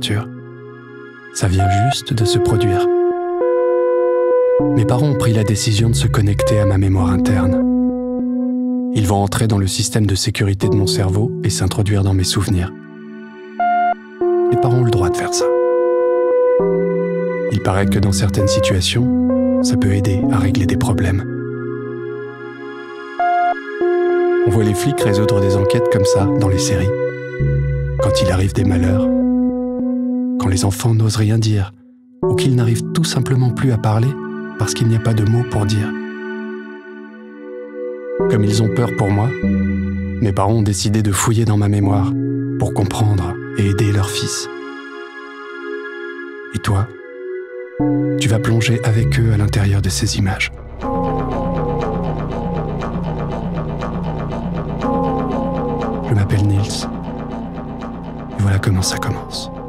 torture. Ça vient juste de se produire. Mes parents ont pris la décision de se connecter à ma mémoire interne. Ils vont entrer dans le système de sécurité de mon cerveau et s'introduire dans mes souvenirs. Les parents ont le droit de faire ça. Il paraît que dans certaines situations, ça peut aider à régler des problèmes. On voit les flics résoudre des enquêtes comme ça dans les séries. Quand il arrive des malheurs, quand les enfants n'osent rien dire, ou qu'ils n'arrivent tout simplement plus à parler parce qu'il n'y a pas de mots pour dire. Comme ils ont peur pour moi, mes parents ont décidé de fouiller dans ma mémoire pour comprendre et aider leur fils. Et toi, tu vas plonger avec eux à l'intérieur de ces images. Je m'appelle Nils, et voilà comment ça commence.